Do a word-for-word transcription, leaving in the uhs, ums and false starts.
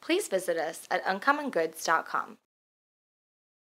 please visit us at uncommon goods dot com.